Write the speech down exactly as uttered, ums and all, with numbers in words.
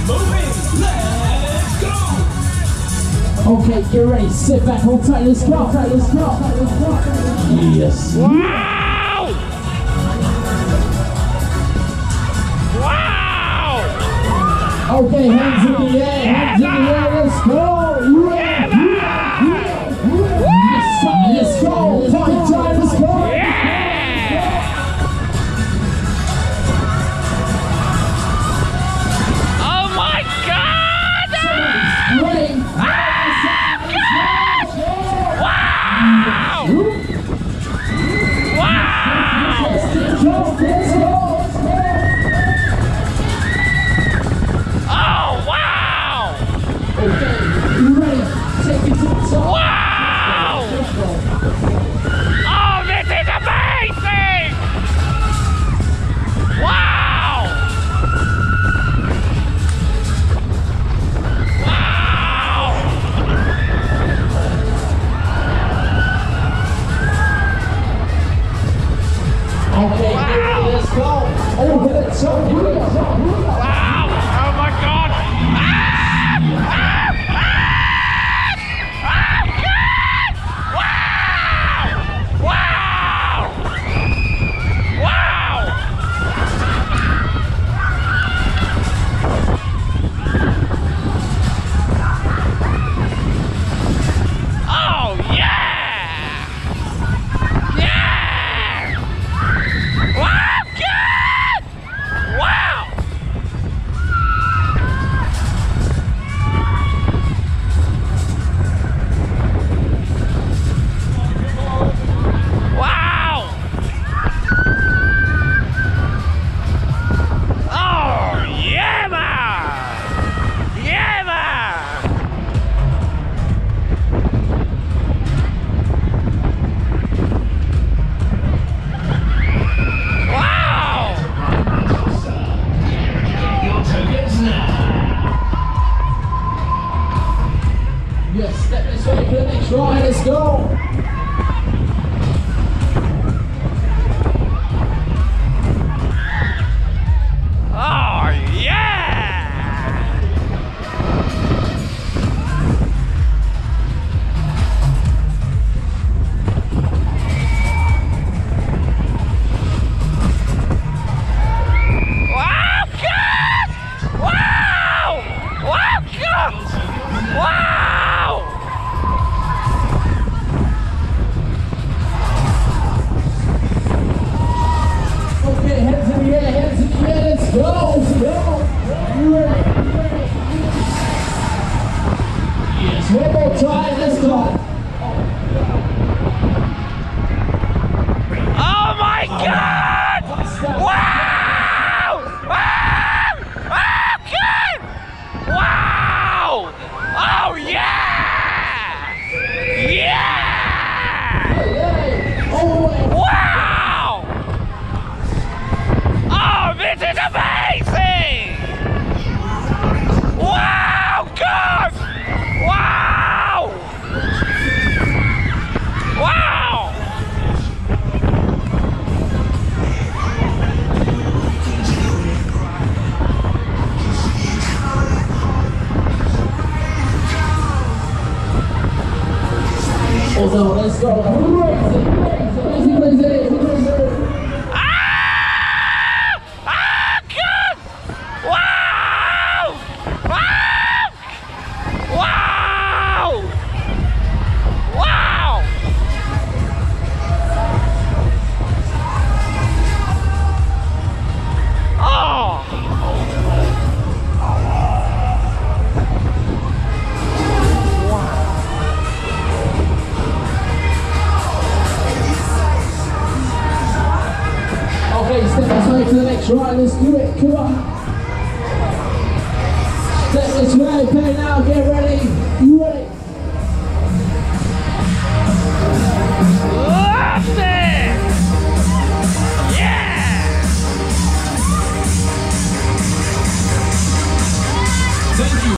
Okay, get ready, sit back, hold tight, let's go, let's go, let's go. Yes. Wow! Wow! Okay, hands in the air, hands in the air, let's go. Yeah, Yeah, yeah, yeah. Let's go, let's go, party time, let's go. Yeah! Oh my God! Great. Wow! Wow! Let's go, let's go. Oh wow! Okay, you ready? Take it to the top. Wow! Let's go. Oh, this is amazing! Wow! Wow! Okay, get ready, let's go. Over the top, here we go. Wow! Oh my God! Ah! Ah! Ah! Oh God! Wow! Wow! Wow! Oh yeah! Yeah! Wow! Good! Wow! Wow! Oh yeah, man! Yeah, man! Wow! Yes, step this way for the next ride, let's go. Oh yeah! Wow! Good! Wow! Wow! Good! Wow! Okay, hands in the air, hands in the air, let's go. Let's go. You ready? You ready? Yes, one more time, let's go. Oh my God! Wow! Wow! Oh, good! Wow! Oh yeah! Yeah! Hey, hey, all the way. Wow! Oh, this is amazing! Wow! Good! Wow! Wow! Oh no, let's go. Crazy, crazy, crazy, crazy. Ah! Ah! Good! Wow! Wow! Wow! Wow! Oh! Okay, step this way to the next ride, let's do it, come on. Step this way, pay now, get ready. You ready?